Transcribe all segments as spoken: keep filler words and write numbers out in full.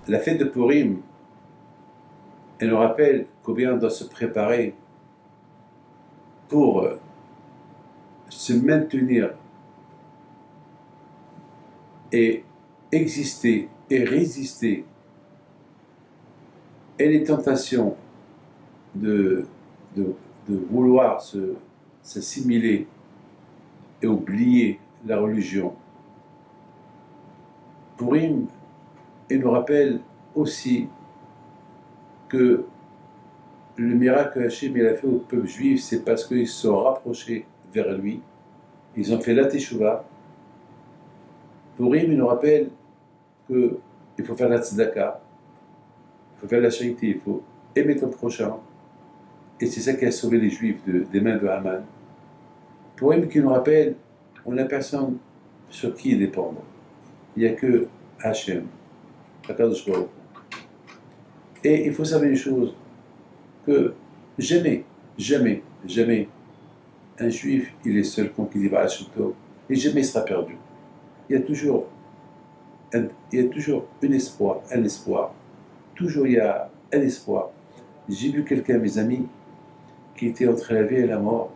la fête de Purim, elle nous rappelle combien on doit se préparer pour se maintenir et exister et résister à les tentations de, de, de vouloir se, s'assimiler et oublier la religion. Purim, il nous rappelle aussi que le miracle que Hachem il a fait au peuple juif, c'est parce qu'ils se sont rapprochés vers lui, ils ont fait la teshuva. Purim, il nous rappelle qu'il faut faire la tzedaka, il faut faire la charité, il faut aimer ton prochain, et c'est ça qui a sauvé les juifs de, des mains de Haman. Purim qui nous rappelle, on n'a personne sur qui dépendre, il n'y a que Hachem, Akadosh Baruch Hu. Et il faut savoir une chose, que jamais, jamais, jamais, un juif, il est seul quand il va à Tov, et jamais il sera perdu. Il y a toujours un, il y a toujours un espoir, un espoir. Toujours il y a un espoir. J'ai vu quelqu'un, mes amis, qui était entre la vie et la mort,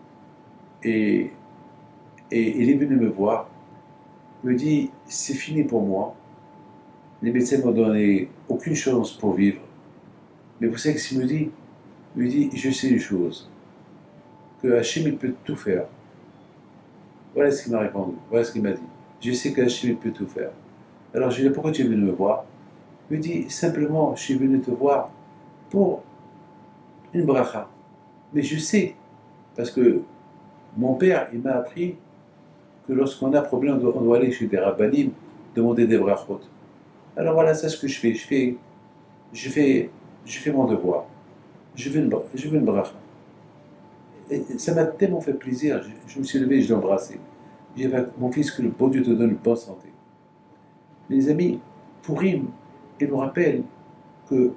et, et il est venu me voir, il me dit, c'est fini pour moi, les médecins m'ont donné aucune chance pour vivre. Mais vous savez ce qu'il me dit? Il me dit, je sais une chose, que Hachem il peut tout faire. Voilà ce qu'il m'a répondu, voilà ce qu'il m'a dit. Je sais que Hachem il peut tout faire. Alors je lui ai dit, pourquoi tu es venu me voir? Il me dit, simplement, je suis venu te voir pour une bracha. Mais je sais, parce que mon père, il m'a appris que lorsqu'on a un problème, on doit, on doit aller chez des rabbanim, demander des brachot. Alors voilà, c'est ce que je fais. Je fais, je fais, je fais mon devoir. Je veux une, je veux une bracha. Et ça m'a tellement fait plaisir. Je, je me suis levé et je l'ai embrassé. J'ai dit, mon fils, que le bon Dieu te donne une bonne santé. Mes amis, Purim, il nous rappelle que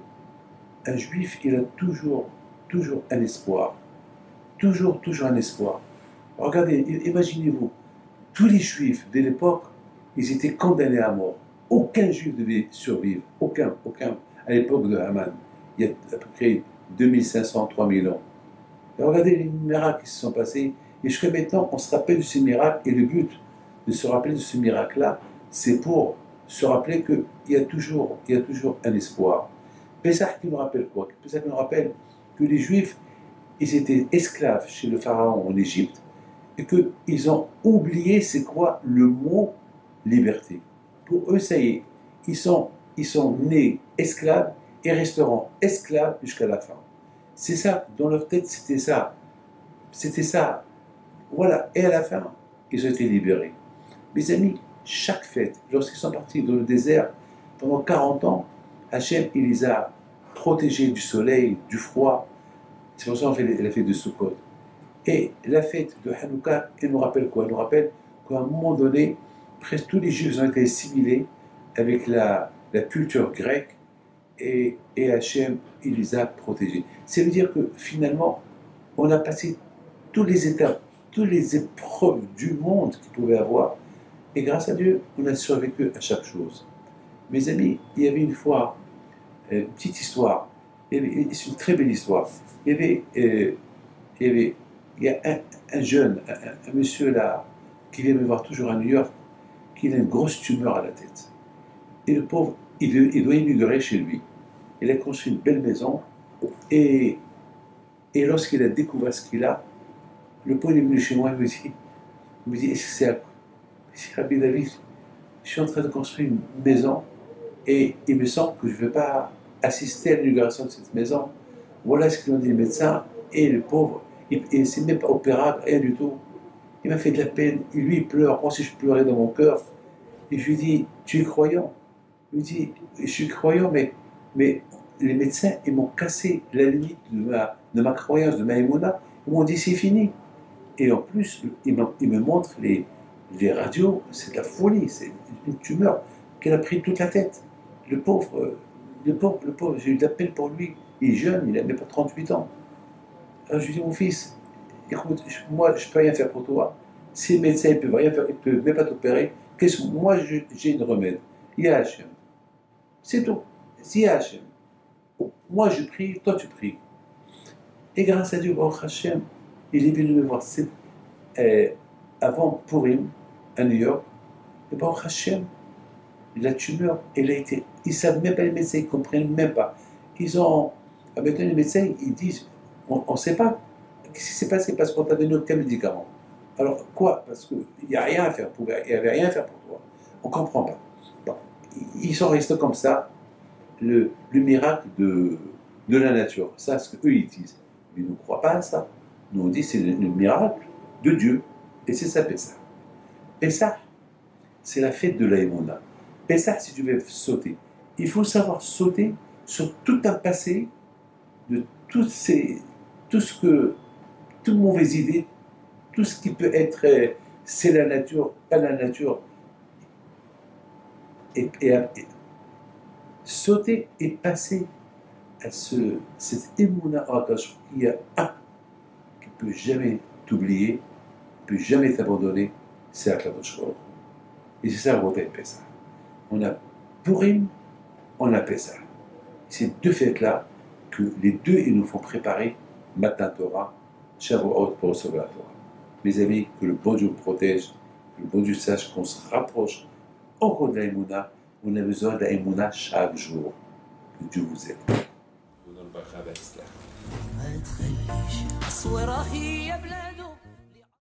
un juif, il a toujours, toujours un espoir. Toujours, toujours un espoir. Regardez, imaginez-vous, tous les juifs de l'époque, ils étaient condamnés à mort. Aucun juif devait survivre. Aucun, aucun. À l'époque de Haman, il y a à peu près deux mille cinq cents, trois mille ans. Et regardez les miracles qui se sont passés. Et jusqu'à maintenant, on se rappelle de ces miracles. Et le but de se rappeler de ce miracle-là, c'est pour se rappeler qu'il y a toujours, il y a toujours un espoir. Pessah qui nous rappelle quoi? Pessah qui nous rappelle que les Juifs, ils étaient esclaves chez le Pharaon en Égypte et qu'ils ont oublié c'est quoi le mot liberté. Pour eux, ça y est, ils sont, ils sont nés esclaves et resteront esclaves jusqu'à la fin. C'est ça, dans leur tête, c'était ça. C'était ça. Voilà, et à la fin, ils ont été libérés. Mes amis, chaque fête, lorsqu'ils sont partis dans le désert, pendant quarante ans, Hachem, il les a protégés du soleil, du froid. C'est pour ça qu'on fait la fête de Sukkot. Et la fête de Hanouka, elle nous rappelle quoi? Elle nous rappelle qu'à un moment donné, presque tous les Juifs ont été assimilés avec la, la culture grecque et, et Hachem, il les a protégés. Ça veut dire que finalement, on a passé tous les étapes, toutes les épreuves du monde qu'il pouvait avoir, et grâce à Dieu, on a survécu à chaque chose. Mes amis, il y avait une fois, une petite histoire, c'est une très belle histoire. Il y avait, euh, il y avait il y a un, un jeune, un, un monsieur là, qui vient me voir toujours à New York, qui a une grosse tumeur à la tête. Et le pauvre, il doit, il doit immigrer chez lui. Il a construit une belle maison, et, et lorsqu'il a découvert ce qu'il a, le pauvre est venu chez moi, il me dit, il me dit, est-ce que c'est à C'est Rabbi David, je suis en train de construire une maison et il me semble que je ne vais pas assister à l'inauguration de cette maison. Voilà ce qu'ils ont dit les médecins. Et le pauvre, il ne s'est même pas opérable, rien du tout. Il m'a fait de la peine. Et lui, il pleure. Moi aussi, je pleurais dans mon cœur. Et je lui dis, tu es croyant? Il me dit, je suis croyant, mais, mais les médecins, ils m'ont cassé la limite de ma, de ma croyance, de ma émouna. Ils m'ont dit, c'est fini. Et en plus, ils me, ils me montrent les... Les radios, c'est de la folie, c'est une tumeur qu'elle a pris toute la tête. Le pauvre, le pauvre, le pauvre, j'ai eu de la peine pour lui. Il est jeune, il n'a même pas trente-huit ans. Alors je lui dis, mon fils, écoute, moi je ne peux rien faire pour toi. Si les médecins ne peuvent rien faire, ils ne peuvent même pas t'opérer, moi j'ai une remède. Il y a Hachem. C'est tout. Si Hachem, moi je prie, toi tu pries. Et grâce à Dieu, Baruch Hashem, il est venu me voir c'est, euh, avant Purim, à New York, et Baruch Hashem, la tumeur, elle a été. Ils ne savent même pas, les médecins, ils ne comprennent même pas. Ils ont. Maintenant, les médecins, ils disent on ne sait pas qu'est-ce qui s'est passé parce qu'on t'a donné aucun médicament. Alors, quoi? Parce qu'il n'y a rien à faire pour. Il n'y avait rien à faire pour toi. On ne comprend pas. Bon. Ils sont restés comme ça, le, le miracle de, de la nature. Ça, c'est ce qu'eux, ils disent. Mais nous ne croient pas à ça. Nous, on dit c'est le, le miracle de Dieu. Et c'est ça, Pessah. Pessah, c'est la fête de l'Aïmona. Pessah, si tu veux sauter, il faut savoir sauter sur tout un passé de toutes ces, tout ce que, toute mauvaise idée, tout ce qui peut être, euh, c'est la nature, pas la nature, et, et, et sauter et passer à ce, cette émouna Akash, qu'il y a un qui ne peut jamais t'oublier, ne peut jamais t'abandonner, c'est Akadosh Baruch Hu. Et c'est ça le Rotel Pessah. On a Purim, on a Pessah. Ces deux fêtes-là, que les deux, ils nous font préparer Matan Torah, Shavuot pour recevoir la Torah. Mes amis, que le bon Dieu nous protège, que le bon Dieu sache qu'on se rapproche encore de la Emouna. On a besoin de la Emouna chaque jour. Que Dieu vous aide.